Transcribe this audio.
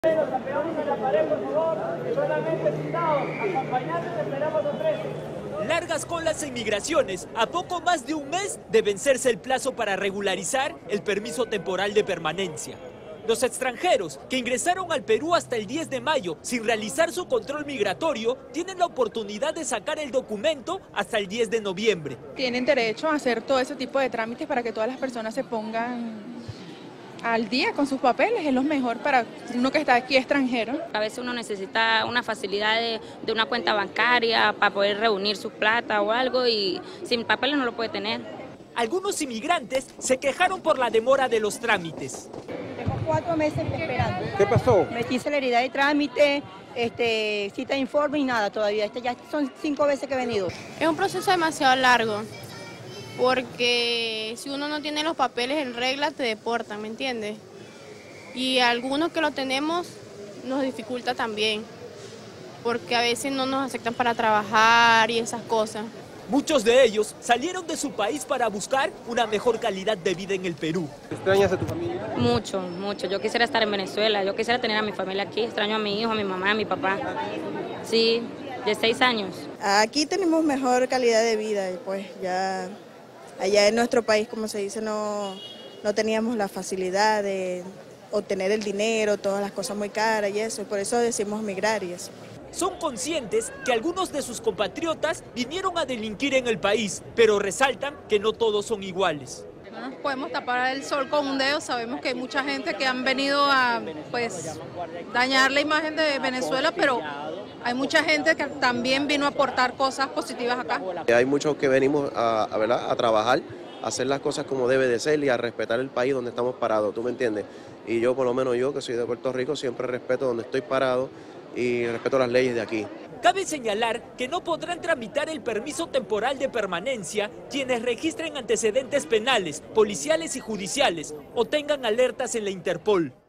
Los campeones de la pared, por favor, solamente sentados, acompañantes, esperamos los 13. Largas colas en migraciones, a poco más de un mes de vencerse el plazo para regularizar el permiso temporal de permanencia. Los extranjeros que ingresaron al Perú hasta el 10 de mayo sin realizar su control migratorio tienen la oportunidad de sacar el documento hasta el 10 de noviembre. Tienen derecho a hacer todo ese tipo de trámites para que todas las personas se pongan al día con sus papeles. Es lo mejor para uno que está aquí extranjero. A veces uno necesita una facilidad de una cuenta bancaria para poder reunir su plata o algo y sin papeles no lo puede tener. Algunos inmigrantes se quejaron por la demora de los trámites. Tengo 4 meses esperando. ¿Qué pasó? Metí celeridad de trámite, cita de informe y nada todavía. Ya son 5 veces que he venido. Es un proceso demasiado largo, porque si uno no tiene los papeles en regla te deportan, ¿me entiendes? Y algunos que lo tenemos nos dificulta también, porque a veces no nos aceptan para trabajar y esas cosas. Muchos de ellos salieron de su país para buscar una mejor calidad de vida en el Perú. ¿Extrañas a tu familia? Mucho, mucho. Yo quisiera estar en Venezuela, yo quisiera tener a mi familia aquí. Extraño a mi hijo, a mi mamá, a mi papá. Sí, de 6 años. Aquí tenemos mejor calidad de vida y pues ya allá en nuestro país, como se dice, no teníamos la facilidad de obtener el dinero, todas las cosas muy caras y eso, por eso decimos migrar y eso. Son conscientes que algunos de sus compatriotas vinieron a delinquir en el país, pero resaltan que no todos son iguales. No nos podemos tapar el sol con un dedo, sabemos que hay mucha gente que han venido a dañar la imagen de Venezuela, pero hay mucha gente que también vino a aportar cosas positivas acá. Hay muchos que venimos a trabajar, a hacer las cosas como debe de ser y a respetar el país donde estamos parados, ¿tú me entiendes? Y yo, por lo menos yo, que soy de Puerto Rico, siempre respeto donde estoy parado y respeto las leyes de aquí. Cabe señalar que no podrán tramitar el permiso temporal de permanencia quienes registren antecedentes penales, policiales y judiciales o tengan alertas en la Interpol.